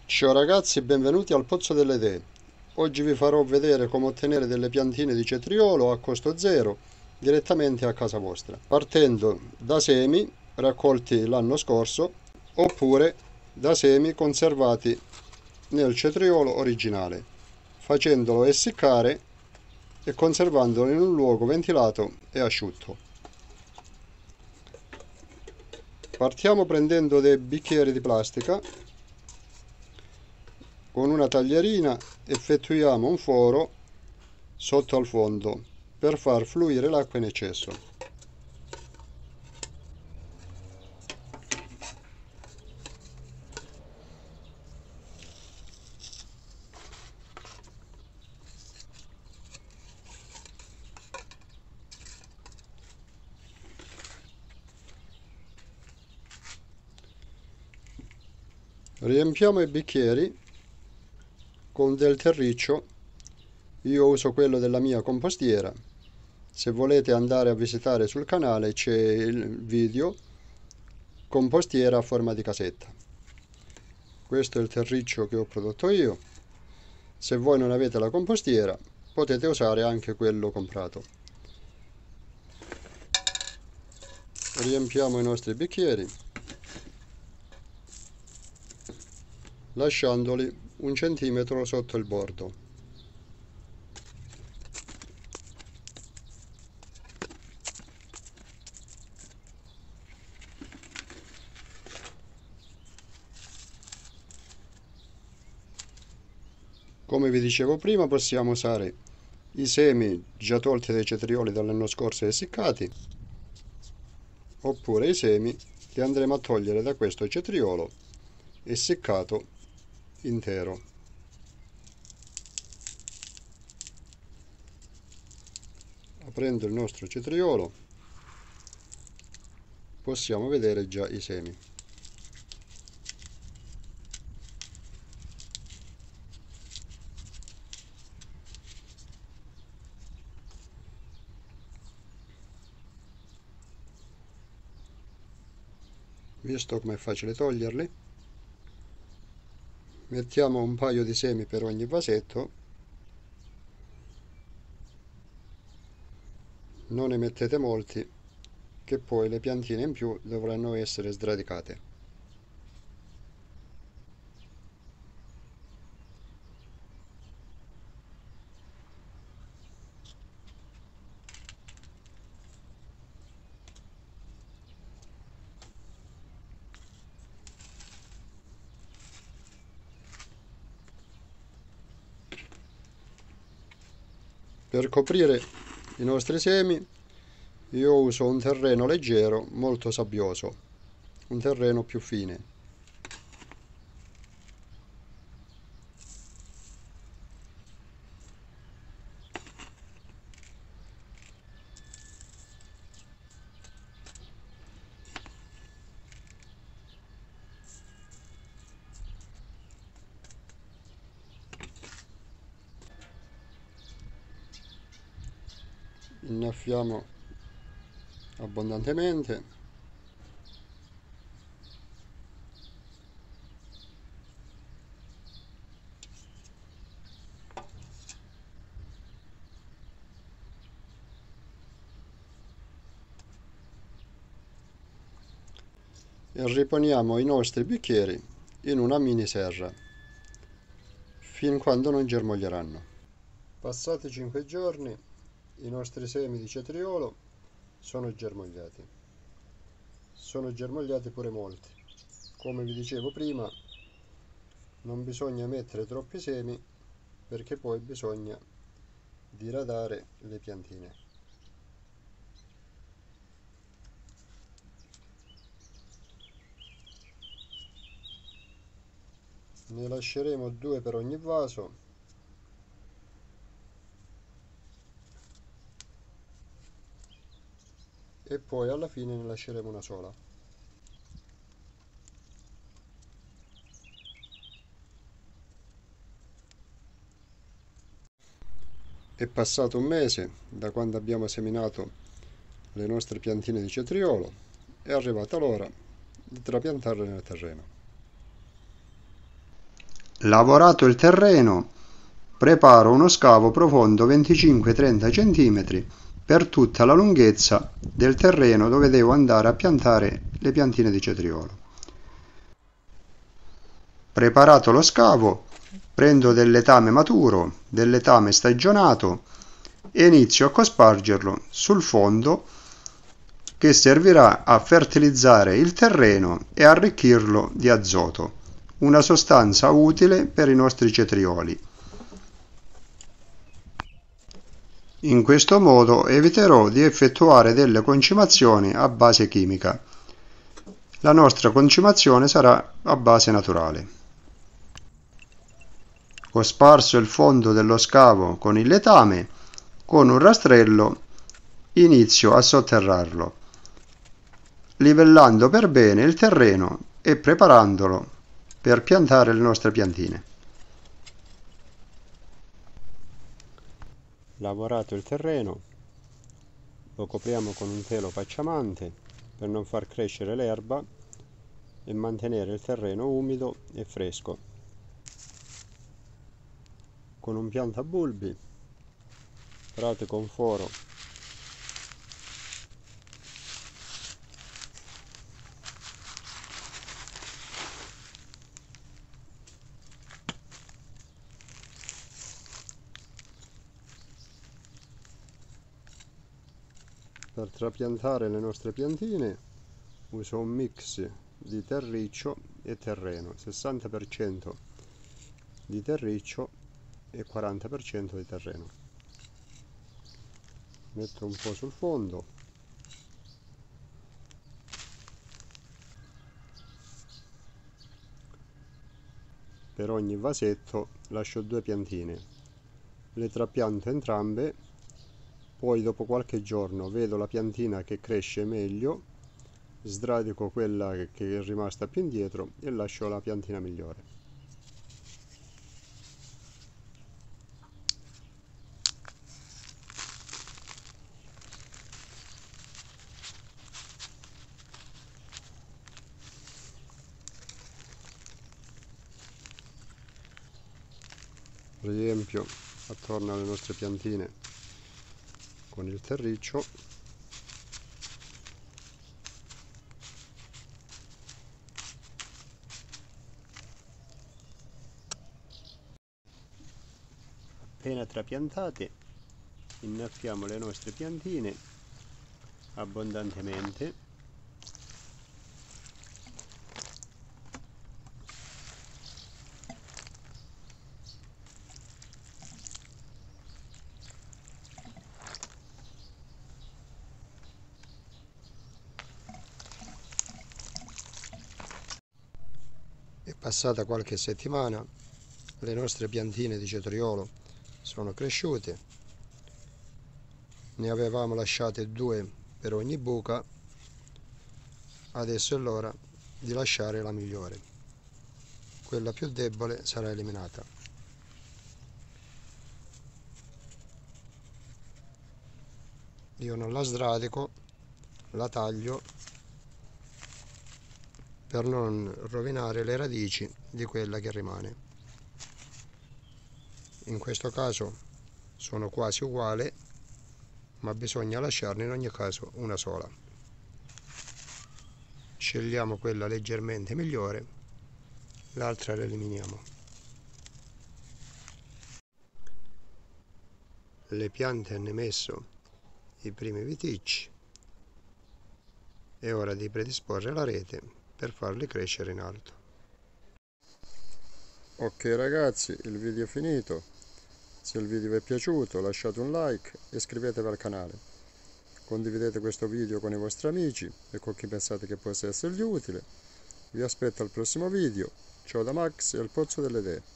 Ciao ragazzi, benvenuti al Pozzo delle Idee. Oggi vi farò vedere come ottenere delle piantine di cetriolo a costo zero direttamente a casa vostra, partendo da semi raccolti l'anno scorso oppure da semi conservati nel cetriolo originale, facendolo essiccare e conservandolo in un luogo ventilato e asciutto. Partiamo prendendo dei bicchieri di plastica. Con una taglierina effettuiamo un foro sotto al fondo per far fluire l'acqua in eccesso. Riempiamo i bicchieri con del terriccio. Io uso quello della mia compostiera. Se volete andare a visitare sul canale c'è il video compostiera a forma di casetta. Questo è il terriccio che ho prodotto io. Se voi non avete la compostiera potete usare anche quello comprato. Riempiamo i nostri bicchieri lasciandoli 1 centimetro sotto il bordo. Come vi dicevo prima, possiamo usare i semi già tolti dai cetrioli dall'anno scorso e essiccati, oppure i semi che andremo a togliere da questo cetriolo essiccato intero. Aprendo il nostro cetriolo possiamo vedere già i semi. Visto com'è facile toglierli, mettiamo un paio di semi per ogni vasetto. Non ne mettete molti, che poi le piantine in più dovranno essere sradicate. Per coprire i nostri semi io uso un terreno leggero, molto sabbioso, un terreno più fine. Innaffiamo abbondantemente. E riponiamo i nostri bicchieri in una mini serra fin quando non germoglieranno. Passati 5 giorni i nostri semi di cetriolo sono germogliati. Sono germogliati pure molti. Come vi dicevo prima, non bisogna mettere troppi semi perché poi bisogna diradare le piantine. Ne lasceremo 2 per ogni vaso. E poi alla fine ne lasceremo una sola. È passato un mese da quando abbiamo seminato le nostre piantine di cetriolo. È arrivata l'ora di trapiantarle nel terreno. Lavorato il terreno, preparo uno scavo profondo 25-30 cm per tutta la lunghezza del terreno dove devo andare a piantare le piantine di cetriolo. Preparato lo scavo, prendo del letame maturo, del letame stagionato e inizio a cospargerlo sul fondo, che servirà a fertilizzare il terreno e arricchirlo di azoto, una sostanza utile per i nostri cetrioli. In questo modo eviterò di effettuare delle concimazioni a base chimica. La nostra concimazione sarà a base naturale. Ho sparso il fondo dello scavo con il letame, con un rastrello inizio a sotterrarlo, livellando per bene il terreno e preparandolo per piantare le nostre piantine. Lavorato il terreno, lo copriamo con un telo pacciamante per non far crescere l'erba e mantenere il terreno umido e fresco. Con un piantabulbi, prate con foro per trapiantare le nostre piantine uso un mix di terriccio e terreno, 60% di terriccio e 40% di terreno. Metto un po' sul fondo, per ogni vasetto lascio 2 piantine, le trapianto entrambe, poi dopo qualche giorno vedo la piantina che cresce meglio, sradico quella che è rimasta più indietro e lascio la piantina migliore. Riempio attorno alle nostre piantine con il terriccio . Appena trapiantate innaffiamo le nostre piantine abbondantemente . È passata qualche settimana, le nostre piantine di cetriolo sono cresciute, ne avevamo lasciate 2 per ogni buca, adesso è l'ora di lasciare la migliore, quella più debole sarà eliminata. Io non la sradico, la taglio per non rovinare le radici di quella che rimane. In questo caso sono quasi uguali, ma bisogna lasciarne in ogni caso una sola. Scegliamo quella leggermente migliore, l'altra la eliminiamo. Le piante hanno emesso i primi viticci, è ora di predisporre la rete per farli crescere in alto. Ok ragazzi, il video è finito. Se il video vi è piaciuto lasciate un like e iscrivetevi al canale. Condividete questo video con i vostri amici e con chi pensate che possa essergli utile. Vi aspetto al prossimo video. Ciao da Max e il Pozzo delle Idee.